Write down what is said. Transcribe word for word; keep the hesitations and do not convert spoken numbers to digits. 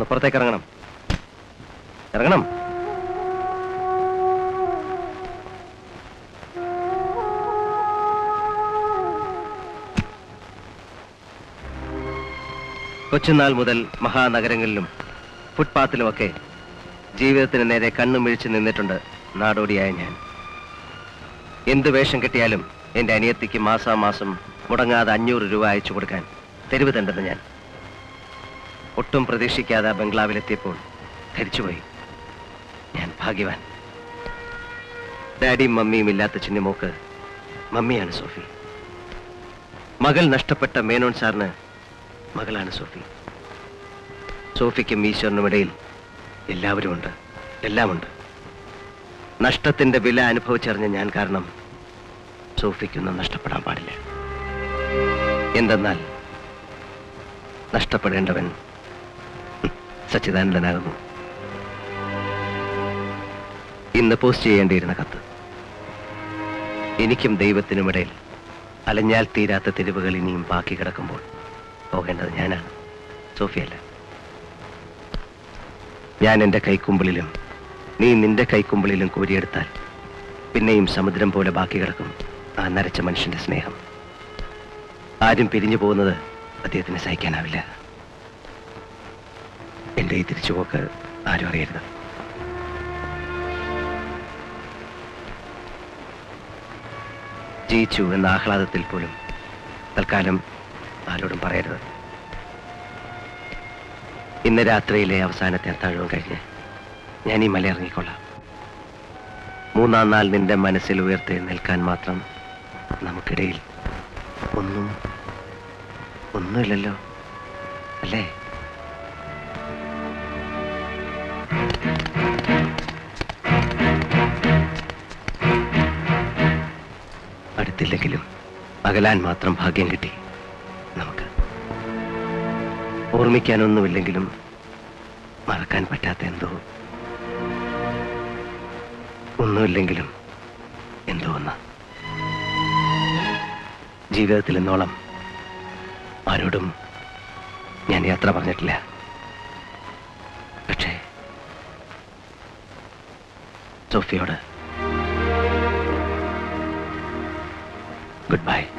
പുറത്തേക്ക് ഇറങ്ങണം. ഇറങ്ങണം. കൊച്ചുനാൾ മുതൽ മഹാനഗരങ്ങളിലും ഫുട്പാത്തിലുമൊക്കെ ജീവിതത്തിന് നേരെ കണ്ണും മിഴിച്ചു നിന്നിട്ടുണ്ട് നാടോടിയായ ഞാൻ. എന്ത് വേഷം കെട്ടിയാലും എൻ്റെ അനിയത്തിക്ക് മാസാമാസം മുടങ്ങാതെ അഞ്ഞൂറ് രൂപ അയച്ചു കൊടുക്കാൻ തെരുവ് തണ്ടെന്ന് ഞാൻ. ഒട്ടും പ്രതീക്ഷിക്കാതെ ബംഗ്ലാവിലെത്തിയപ്പോൾ ധരിച്ചുപോയി, ഞാൻ ഭാഗ്യവാൻ. ഡാഡിയും മമ്മിയും ഇല്ലാത്ത ചിന്നമോക്ക് മമ്മിയാണ് സോഫി. മകൾ നഷ്ടപ്പെട്ട മേനോൻ സാറിന് മകളാണ് സോഫി. സോഫിക്കും ഈശ്വരനുമിടയിൽ എല്ലാവരും ഉണ്ട്, എല്ലാമുണ്ട്. നഷ്ടത്തിന്റെ വില അനുഭവിച്ചറിഞ്ഞ ഞാൻ കാരണം സോഫിക്കൊന്നും നഷ്ടപ്പെടാൻ പാടില്ല. എന്തെന്നാൽ നഷ്ടപ്പെടേണ്ടവൻ സച്ചിദാനന്ദനാകുന്നു. ഇന്ന് പോസ്റ്റ് ചെയ്യേണ്ടിയിരുന്ന കത്ത്. എനിക്കും ദൈവത്തിനുമിടയിൽ അലഞ്ഞാൽ തീരാത്ത തെരുവുകൾ ഇനിയും ബാക്കി കിടക്കുമ്പോൾ പോകേണ്ടത് ഞാനാണ്, സോഫിയല്ല. ഞാൻ എൻ്റെ കൈക്കുമ്പിളിലും നീ നിന്റെ കൈക്കുമ്പിളിലും കോരിയെടുത്താൽ പിന്നെയും സമുദ്രം പോലെ ബാക്കി കിടക്കും ആ നരച്ച മനുഷ്യന്റെ സ്നേഹം. ആരും പിരിഞ്ഞു പോകുന്നത് അദ്ദേഹത്തിന് സഹിക്കാനാവില്ല. എൻ്റെ ഈ തിരിച്ചുപോക്ക് ആരും അറിയരുത്. ജയിച്ചു എന്ന ആഹ്ലാദത്തിൽ പോലും തൽക്കാലം ആരോടും പറയരുത്. ഇന്ന് രാത്രിയിലെ അവസാനത്തെ അത്താഴവും കഴിഞ്ഞ് ഞാൻ ഈ മല ഇറങ്ങിക്കൊള്ളാം. മൂന്നാം നാൾ നിന്റെ മനസ്സിൽ ഉയർത്തെഴുന്നേൽക്കാൻ മാത്രം നമുക്കിടയിൽ ഒന്നും ഒന്നുമില്ലല്ലോ, അല്ലേ? അടുത്തില്ലെങ്കിലും അകലാൻ മാത്രം ഭാഗ്യം കിട്ടി നമുക്ക്. ഓർമ്മിക്കാനൊന്നുമില്ലെങ്കിലും മറക്കാൻ പറ്റാത്ത എന്തോ, ഒന്നുമില്ലെങ്കിലും എന്തോ ഒന്ന്. ജീവിതത്തിൽ എന്നോളം ആരോടും ഞാൻ യാത്ര പറഞ്ഞിട്ടില്ല. പക്ഷേ സോഫിയോട് ഗുഡ് ബൈ.